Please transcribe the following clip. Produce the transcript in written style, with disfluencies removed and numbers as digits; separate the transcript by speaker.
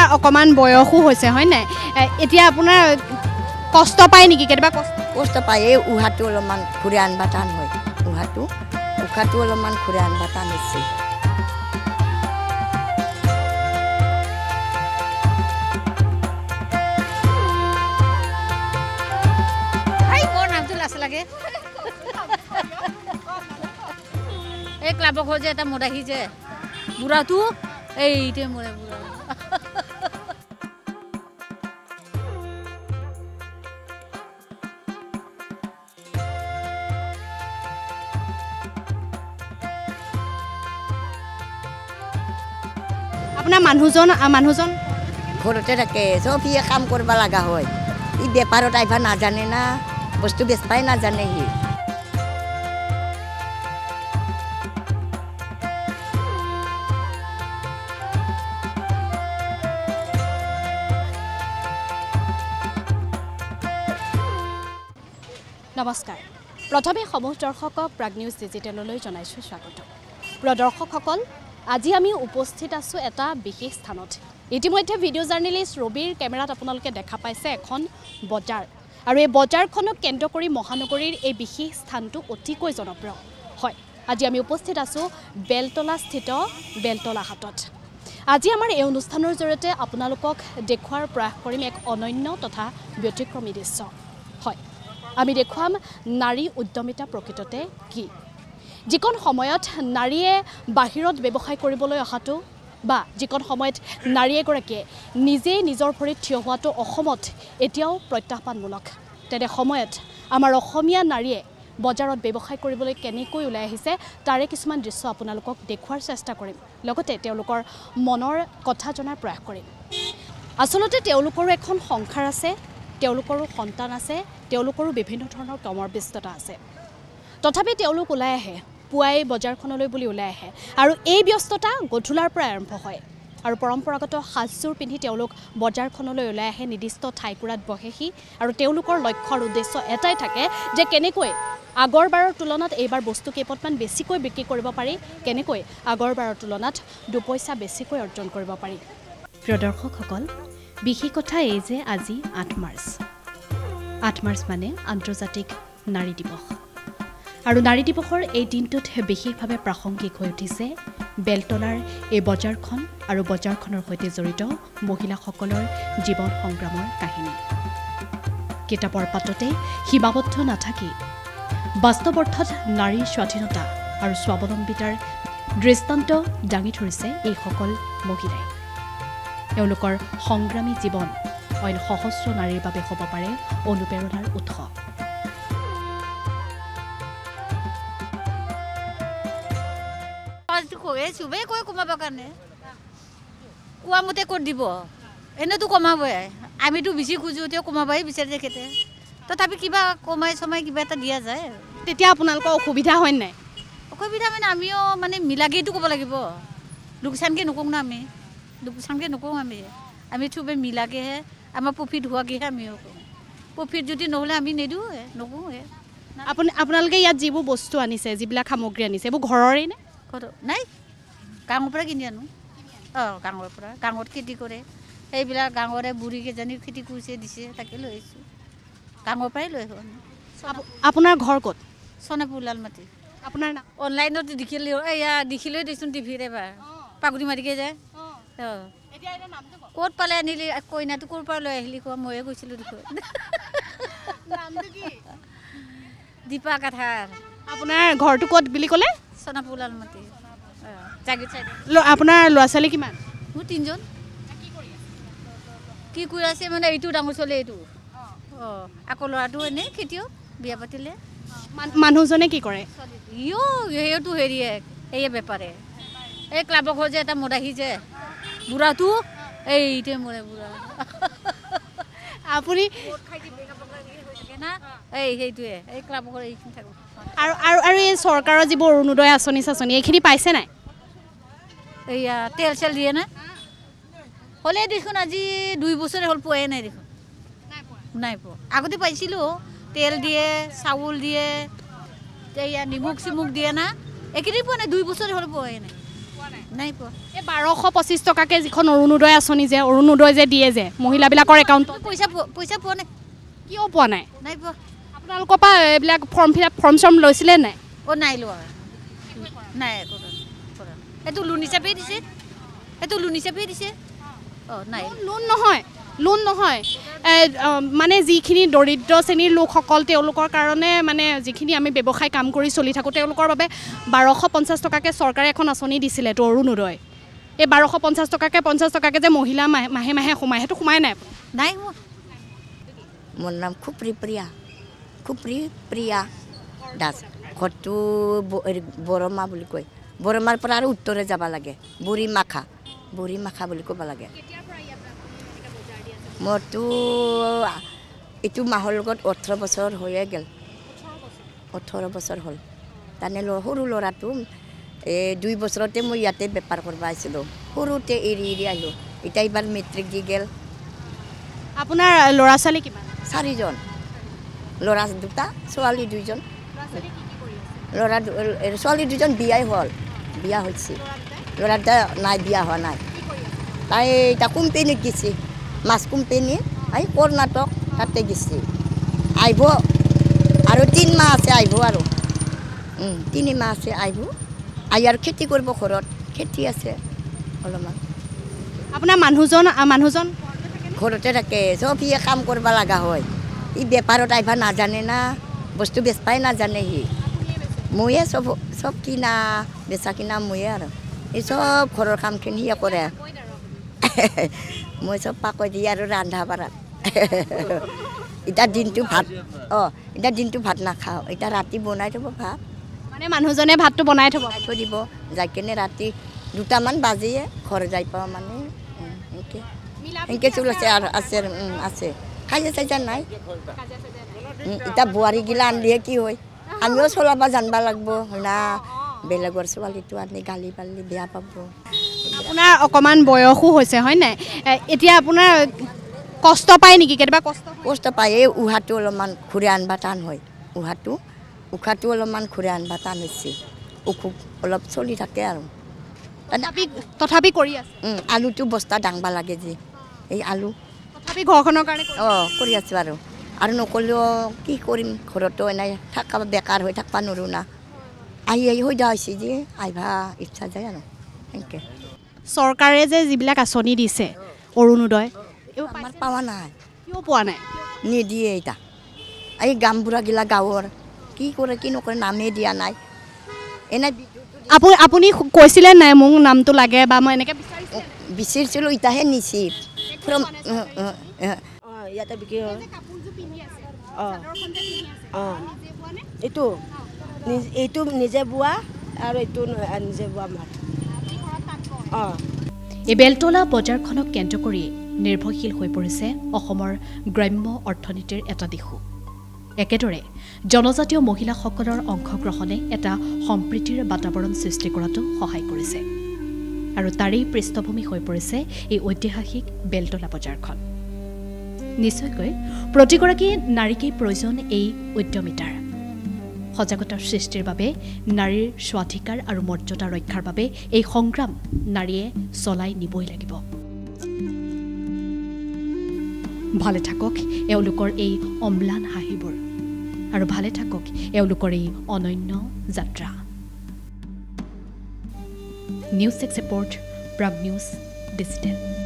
Speaker 1: অকমান বয়সো হৈছে হয় নাই এতিয়া আপোনাৰ কষ্ট পায় নেকি কেতিয়াবা
Speaker 2: কষ্ট পায় এই উহাটো অলপমান ঘূৰাই আনবা টান হয় উশাহটো অলপমান ঘূৰাই আনবা টান হৈছে
Speaker 3: এই ক্লাবক যে এটা মদাহি যে বুঢ়াটো এইটোৱে মৰে বুঢ়া
Speaker 1: আপোনাৰ মানুহজন
Speaker 2: ঘৰতে থাকে চব সি কাম কৰিব লগা হয় ই বেপাৰত আহিব নাজানে না বস্তু বেচবাই নাজানে সি
Speaker 1: নমস্কাৰ প্ৰথমে সমূহ দৰ্শকক প্ৰাগ নিউজ ডিজিটেললৈ জনাইছোঁ স্বাগত প্ৰিয় দৰ্শকসকল আজি আমি উপস্থিত আছোঁ এটা বিশেষ স্থানত ইতিমধ্যে ভিডিঅ' জাৰ্নেলিষ্ট ৰবিৰ কেমেৰাত আপোনালোকে দেখা পাইছে এখন বজাৰ আৰু এই বজাৰখনক কেন্দ্ৰ কৰি মহানগৰীৰ এই বিশেষ স্থানটো অতিকৈ জনপ্ৰিয় হয় আজি আমি উপস্থিত আছোঁ বেলতলাস্থিত বেলতলা হাটত আজি আমাৰ এই অনুষ্ঠানৰ জৰিয়তে আপোনালোকক দেখুৱাৰ প্ৰয়াস কৰিম এক অনন্য তথা ব্যতিক্ৰমী দৃশ্য হয় আমি দেখুৱাম নাৰী উদ্যমিতা প্ৰকৃততে কি যিকোন সময়ত নাৰীয়ে বাহিৰত ব্যৱসায় কৰিবলৈ অহাটো বা যিকোন সময়ত নাৰী এগৰাকীয়ে নিজেই নিজৰ ভৰিত থিয় হোৱাটো অসমত এতিয়াও প্ৰত্যাহ্বানমূলক তেনে সময়ত আমাৰ অসমীয়া নাৰীয়ে বজাৰত ব্যৱসায় কৰিবলৈ কেনেকৈ ওলাই আহিছে তাৰে কিছুমান দৃশ্য আপোনালোকক দেখুৱাৰ চেষ্টা কৰিম লগতে তেওঁলোকৰ মনৰ কথা জনাৰ প্ৰয়াস কৰিম আচলতে তেওঁলোকৰো এখন সংসাৰ আছে তেওঁলোকৰো সন্তান আছে তেওঁলোকৰো বিভিন্ন ধৰণৰ কামৰ ব্যস্ততা আছে তথাপি তেওঁলোক ওলাই আহে পুৱাই বজাৰখনলৈ বুলি ওলাই আহে আৰু এই ব্যস্ততা গধূলাৰ পৰা আৰম্ভ হয় আৰু পৰম্পৰাগত সাজযোৰ পিন্ধি তেওঁলোক বজাৰখনলৈ ওলাই আহে নিৰ্দিষ্ট ঠাইকুৰাত বহেহি আৰু তেওঁলোকৰ লক্ষ্যৰ উদ্দেশ্য এটাই থাকে যে কেনেকৈ আগৰবাৰৰ তুলনাত এইবাৰ বস্তু কেইপটমান বেছিকৈ বিক্ৰী কৰিব পাৰি কেনেকৈ আগৰবাৰৰ তুলনাত দুপইচা বেছিকৈ অৰ্জন কৰিব পাৰি প্ৰিয় দৰ্শকসকল বিশেষ কথা এই যে আজি 8 মাৰ্চ মানে আন্তৰ্জাতিক নাৰী দিৱস আৰু নাৰী দিৱসৰ এই দিনটোত বিশেষভাৱে প্ৰাসংগিক হৈ উঠিছে বেলতলাৰ এই বজাৰখন আৰু বজাৰখনৰ সৈতে জড়িত মহিলাসকলৰ জীৱন সংগ্ৰামৰ কাহিনী কিতাপৰ পাততে সীমাবদ্ধ নাথাকি বাস্তৱ অৰ্থত নাৰীৰ স্বাধীনতা আৰু স্বাৱলম্বিতাৰ দৃষ্টান্ত দাঙি ধৰিছে এইসকল মহিলাই তেওঁলোকৰ সংগ্ৰামী জীৱন অইন সহস্ৰ নাৰীৰ বাবে হ'ব পাৰে অনুপ্ৰেৰণাৰ উৎস
Speaker 3: চবেই কয় কমাবৰ কাৰণে কোৱা মতে ক'ত দিব এনেতো কমাবই আমিতো বেছি খোজোঁ তেওঁ কমাবই বিচাৰে তেখেতে তথাপি কিবা কমাই চমাই কিবা এটা দিয়া যায়
Speaker 1: তেতিয়া আপোনালোকৰ অসুবিধা হয় নাই
Speaker 3: অসুবিধা মানে আমিও মানে মিলাকেইটো ক'ব লাগিব লোকচানকৈ নকওঁ না আমি লোকচানকৈ নকওঁ আমি চবেই মিলাকেহে আমাৰ প্ৰফিট হোৱাকৈহে আমিও কওঁ প্ৰফিট যদি নহ'লে আমি নিদিওঁহে নকওঁহে
Speaker 1: আপোনালোকে ইয়াত যিবোৰ বস্তু আনিছে যিবিলাক সামগ্ৰী আনিছে এইবোৰ ঘৰৰে নে
Speaker 3: নাই গাঁৱৰ পৰা কিনি আনো গাঁৱৰ পৰা গাঁৱত খেতি কৰে সেইবিলাক গাঁৱৰে বুঢ়ীকেইজনী খেতি কৰিছে দিছে তাকে লৈ আহিছোঁ গাঁৱৰ পৰাই লৈ আহোঁ
Speaker 1: আপোনাৰ ঘৰ ক'ত
Speaker 3: সোণাপুৰ লালমাটি
Speaker 1: আপোনাৰ নাম
Speaker 3: অনলাইনত দেখিলৈ দিচোন টিভিত এবাৰ পাগুৰি মাৰিকে যায় ক'ত পালে আনিলি কইনাটো ক'ৰ পৰা লৈ আহিলি কোৱা ময়ে গৈছিলোঁ দেখোন দীপা কাঠাৰ
Speaker 1: আপোনাৰ ঘৰটো ক'ত বুলি ক'লে
Speaker 3: সোণাপুৰ লালমাটি
Speaker 1: আপোনাৰ ল'ৰা ছোৱালী কিমান
Speaker 3: মোৰ 3জন কি কৰি আছে মানে এইটো ডাঙৰ ছোৱালী এইটো আকৌ ল'ৰাটো এনেই খেতিয়ক বিয়া পাতিলে
Speaker 1: মানুহজনে কি কৰে
Speaker 3: সেইটো হেৰিয়ে সেয়ে বেপাৰে এই ক্লাবক যে এটা মদাহি যে বুঢ়াটো এইটোৱে মৰে বুঢ়া
Speaker 1: আপুনি
Speaker 3: না সেইটোৱে এই ক্লাবকৰ এইখিনি থাকোঁ
Speaker 1: আৰু এই চৰকাৰৰ যিবোৰ অৰুণোদয় আঁচনি চাচনি এইখিনি পাইছে নাই
Speaker 3: এইয়া তেল চেল দিয়ে না হ'লে দেখোন আজি 2 বছৰে হ'ল পোৱাই নাই দেখোন নাই পোৱা আগতে পাইছিলোঁ তেল দিয়ে চাউল দিয়ে এইয়া নিমখ চিমুখ দিয়ে না এইখিনি পোৱা নাই 2 বছৰে হ'ল পোৱাই নাই নাই পোৱা
Speaker 1: এই 1225 টকাকৈ যিখন অৰুণোদয় আঁচনি যে অৰুণোদয় যে দিয়ে যে মহিলাবিলাকৰ একাউণ্টত
Speaker 3: পইচা পোৱা নাই
Speaker 1: কিয় পোৱা নাই
Speaker 3: নাই পোৱা
Speaker 1: আপোনালোকৰ পৰা এইবিলাক ফৰ্ম চৰ্ম লৈছিলে নাই
Speaker 3: নাই লোৱা নাই এইটো লোন হিচাপেই দিছে নাই
Speaker 1: লোন নহয় মানে যিখিনি দৰিদ্ৰ শ্ৰেণীৰ লোকসকল তেওঁলোকৰ কাৰণে মানে যিখিনি আমি ব্যৱসায় কাম কৰি চলি থাকোঁ তেওঁলোকৰ বাবে 1250 টকাকৈ চৰকাৰে এখন আঁচনি দিছিলে তো অৰুণোদয় এই 1250 টকাকৈ যে মহিলা মাহে মাহে সোমায় সেইটো সোমাই নাই
Speaker 3: নাই
Speaker 2: মোৰ নাম খুপ্ৰী প্ৰিয়া দাস ঘৰটো বৰমা বুলি কয় বৰমাৰ পৰা আৰু উত্তৰে যাব লাগে বুঢ়ী মাখা বুলি ক'ব লাগে মোৰতো এইটো মাহৰ লগত 18 বছৰ হৈয়ে গ'ল 18 বছৰ হ'ল তাৰমানে সৰু ল'ৰাটো 2 বছৰতে মই ইয়াতে বেপাৰ কৰিব আহিছিলোঁ সৰুতে এৰি আহিলোঁ এতিয়া এইবাৰ মেট্ৰিক দি গ'ল
Speaker 1: আপোনাৰ ল'ৰা ছোৱালী কিমান
Speaker 2: 4জন ল'ৰা 2টা ছোৱালী 2জন ছোৱালী 2জন বিয়া হৈছে ল'ৰা 2টা নাই বিয়া হোৱা নাই তাই এটা কোম্পানীত গেছে মাছ কোম্পানী এই কৰ্ণাটক তাতে গেছে আহিব আৰু 3 মাহ আছে আহিব আৰু 3 মাহ আছে আহিব আহি আৰু খেতি কৰিব ঘৰত খেতি আছে অলপমান
Speaker 1: আপোনাৰ মানুহজন
Speaker 2: ঘৰতে থাকে চব সিয়ে কাম কৰিব লগা হয় ই বেপাৰত আহিব নাজানে না বস্তু বেচপাই নাজানে সি ময়ে চব কিনা বেচা কিনা ময়ে আৰু এই চব ঘৰৰ কামখিনি সিয়ে কৰে মই চব পাকৈ দি আৰু ৰান্ধা বাঢ়াত এতিয়া দিনটো ভাত নাখাওঁ এতিয়া ৰাতি বনাই থ'ব ভাত
Speaker 1: মানে মানুহজনে ভাতটো বনাই থ'ব
Speaker 2: থৈ দিব যাই কেনে ৰাতি 2টামান বাজিয়ে ঘৰ যাই পাওঁ মানে এনেকৈ চলিছে আৰু আছে খাইছে চাইছা নাই এতিয়া বোৱাৰীগিলা আনিলে কি হয় আমিও চলাব জানিব লাগিব না বেলেগৰ ছোৱালীটো আনি গালি পালি বেয়া পাব
Speaker 1: আপোনাৰ অকণমান বয়সো হৈছে হয় নাই এতিয়া আপোনাৰ কষ্ট পায় নেকি কেতিয়াবা
Speaker 2: কষ্ট পায় এই উহাটো অলপমান ঘূৰাই আনিব টান হয় উশাহটো অলপমান ঘূৰাই আনিব টান হৈছে অসুখ অলপ চলি থাকে আৰু
Speaker 1: তথাপি কৰি আছে
Speaker 2: আলুটো বস্তা দাংবা লাগে যে এই আলু
Speaker 1: তথাপি ঘৰখনৰ কাৰণে
Speaker 2: কৰি আছোঁ আৰু নকলেও কি কৰিম ঘৰতো এনেই থাকা বেকাৰ হৈ থাকিব নোৱাৰোঁ না আহি হৈ যোৱা হৈছে যে আহিবা ইচ্ছা যায় আৰু এনেকৈ
Speaker 1: চৰকাৰে যে যিবিলাক আঁচনি দিছে অৰুণোদয়
Speaker 2: আমাৰ পোৱা নাই
Speaker 1: কিয় পোৱা নাই
Speaker 2: নিদিয়ে এতিয়া এই গামবুঢ়াগিলা গাঁৱৰ কি কৰে কি নকৰে নামেই দিয়া নাই এনে
Speaker 1: আপুনি কৈছিলে নাই মোক নামটো লাগে বা মই এনেকৈ
Speaker 2: বিচাৰিছিলোঁ এতিয়াহে নিছি
Speaker 4: ইয়াতে বিক্ৰী হয় এইটো নিজে বোৱা আৰু এইটো নিজে বোৱা মাৰ
Speaker 1: এই বেলতলা বজাৰখনক কেন্দ্ৰ কৰি নিৰ্ভৰশীল হৈ পৰিছে অসমৰ গ্ৰাম্য অৰ্থনীতিৰ এটা দিশো একেদৰে জনজাতীয় মহিলাসকলৰ অংশগ্ৰহণে এটা সম্প্ৰীতিৰ বাতাবৰণ সৃষ্টি কৰাটো সহায় কৰিছে আৰু তাৰেই পৃষ্ঠভূমি হৈ পৰিছে এই ঐতিহাসিক বেলতলা বজাৰখন নিশ্চয়কৈ প্ৰতিগৰাকী নাৰীকেই প্ৰয়োজন এই উদ্যমিতাৰ সজাগতাৰ সৃষ্টিৰ বাবে নাৰীৰ স্বাধিকাৰ আৰু মৰ্যাদা ৰক্ষাৰ বাবে এই সংগ্ৰাম নাৰীয়ে চলাই নিবই লাগিব ভালে থাকক এওঁলোকৰ এই অম্লান হাঁহিবোৰ আৰু ভালে থাকক এওঁলোকৰ এই অনন্য যাত্ৰা news 6 report Prag news digital